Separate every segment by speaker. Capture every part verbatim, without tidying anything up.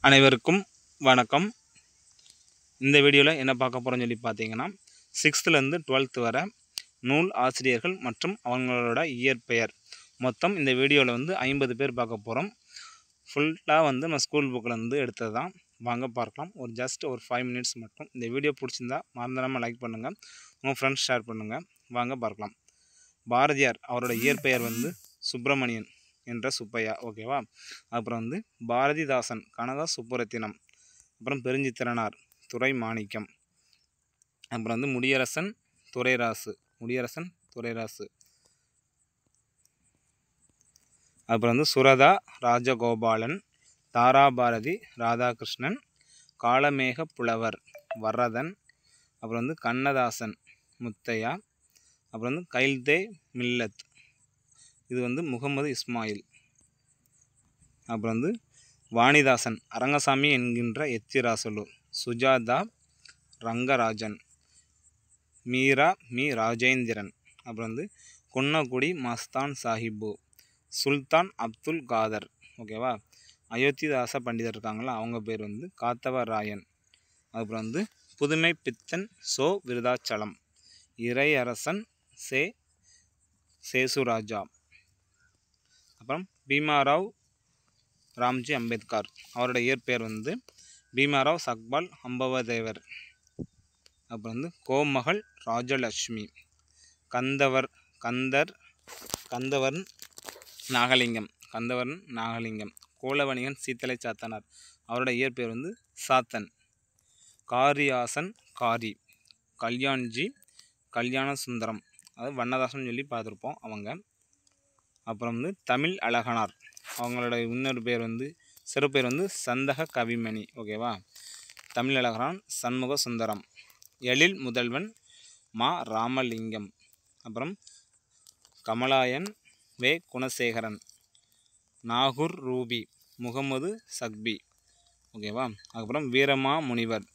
Speaker 1: அனைவருக்கும் வணக்கம். இந்த வீடியோவில் என்ன பார்க்க போகிறோம்னு சொல்லி பார்த்தீங்கன்னா, சிக்ஸ்த்துலேருந்து டுவெல்த் வர நூல் ஆசிரியர்கள் மற்றும் அவங்களோட இயற்பெயர் மொத்தம் இந்த வீடியோவில் வந்து ஐம்பது பேர் பார்க்க போகிறோம். ஃபுல்லாக வந்து நம்ம ஸ்கூல் புக்கில் வந்து எடுத்தது தான். வாங்க பார்க்கலாம். ஒரு ஜஸ்ட் ஒரு ஃபைவ் மினிட்ஸ் மட்டும். இந்த வீடியோ பிடிச்சிருந்தா மறந்துடாமல் லைக் பண்ணுங்கள், உங்கள் ஃப்ரெண்ட்ஸ் ஷேர் பண்ணுங்கள். வாங்க பார்க்கலாம். பாரதியார் அவரோட இயற்பெயர் வந்து சுப்பிரமணியன் என்ற சுப்பையா, ஓகேவா. அப்புறம் வந்து பாரதிதாசன் கனகா சுப்புரத்தினம், அப்புறம் பெருஞ்சித்திரனார் துரை மாணிக்கம், அப்புறம் வந்து முடியரசன் துரைராசு முடியரசன் துரைராசு அப்புறம் வந்து சுரதா ராஜகோபாலன், தாராபாரதி ராதாகிருஷ்ணன், காளமேக புலவர் வரதன், அப்புறம் வந்து கண்ணதாசன் முத்தையா, அப்புறம் வந்து கைல்தே மில்லத், இது வந்து முகமது இஸ்மாயில், அப்புறம் வந்து வாணிதாசன் அரங்கசாமி என்கின்ற எத்திராசலு, சுஜாதா ரங்கராஜன், மீரா மீ ராஜேந்திரன், அப்புறம் வந்து குன்னக்குடி மஸ்தான் சாஹிபு, சுல்தான் அப்துல் காதர், ஓகேவா. அயோத்திதாச பண்டிதர் இருக்காங்களா, அவங்க பேர் வந்து காத்தவராயன். அப்புறம் வந்து புதுமை பித்தன் சோ விருதாச்சலம், இறையரசன் சே சேசுராஜா, அப்புறம் பீமாராவ் ராம்ஜி அம்பேத்கர், அவரோட இயற்பெயர் வந்து பீமாராவ் சக்பால் அம்பவதேவர். அப்புறம் வந்து கோமகள் ராஜலட்சுமி, கந்தவர் கந்தர் கந்தவர்ன் நாகலிங்கம் கந்தவர்ன் நாகலிங்கம் கோலவணிகன் சீத்தலை சாத்தனார், அவரோட இயற்பெயர் வந்து சாத்தன். காரியாசன் காரி, கல்யாண்ஜி கல்யாண சுந்தரம், அது வண்ணதாசன் சொல்லி பார்த்துருப்போம் அவங்க. அப்புறம் வந்து தமிழ் அழகனார், அவங்களோட இன்னொரு பேர் வந்து சிறு பேர் வந்து சந்தக கவிமணி, ஓகேவா. தமிழ் அழகனான் சண்முக சுந்தரம், எழில் முதல்வன் மா ராமலிங்கம், அப்புறம் கமலாயன் வே குணசேகரன், நாகூர் ரூபி முகமது சக்பி, ஓகேவா. அதுக்கப்புறம் வீரமா முனிவர்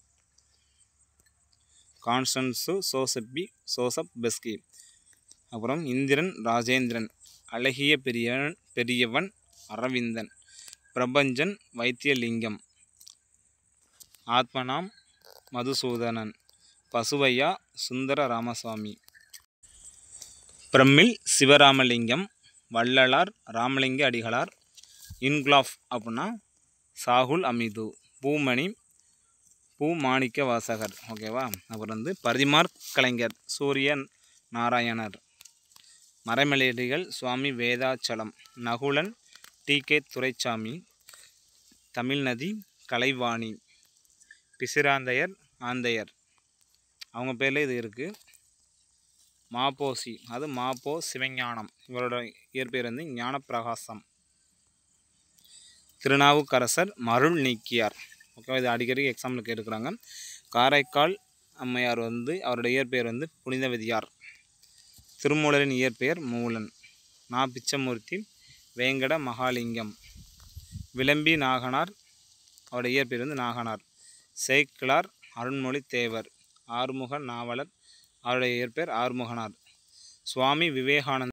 Speaker 1: கான்ஸ்டன்சு சோசப்பி சோசப் பெஸ்கி, அப்புறம் இந்திரன் ராஜேந்திரன், அழகிய பெரியவன் பெரியவன் அரவிந்தன், பிரபஞ்சன் வைத்தியலிங்கம், ஆத்மனாம் மதுசூதனன், பசுவையா சுந்தர ராமசாமி, பிரமிழ் சிவராமலிங்கம், வள்ளலார் ராமலிங்க அடிகளார், இன்குலாப் அப்படின்னா சாகுல் அமிது, பூமணி பூ மாணிக்க வாசகர், ஓகேவா. அப்புறம் வந்து பரிதிமார் கலைஞர் சூரிய நாராயணர், மறைமலையடிகள் சுவாமி வேதாச்சலம், நகுலன் டி கே துரைசாமி, தமிழ்நதி கலைவாணி, பிசிராந்தையர் ஆந்தையர், அவங்க பேரில் இது இருக்குது. மாப்போசி, அது மாப்போ சிவஞானம், இவரோட இயற்பெயர் வந்து ஞானப்பிரகாசம். திருநாவுக்கரசர் மருள் நீக்கியார், ஓகேவா. இது அடிக்கடி எக்ஸாம்பிள் கேட்டுக்கிறாங்க. காரைக்கால் அம்மையார் வந்து அவருடைய இயற்பெயர் வந்து புனிதவதியார். திருமூலரின் இயற்பெயர் மூலன். நா பிச்சமூர்த்தி வேங்கட மகாலிங்கம், விளம்பி நாகனார், அவருடைய இயற்பெயர் வந்து நாகனார். சேக்கிழார் அருண்மொழி தேவர், ஆறுமுக நாவலர், அவருடைய இயற்பெயர் ஆறுமுகனார். சுவாமி விவேகானந்தர்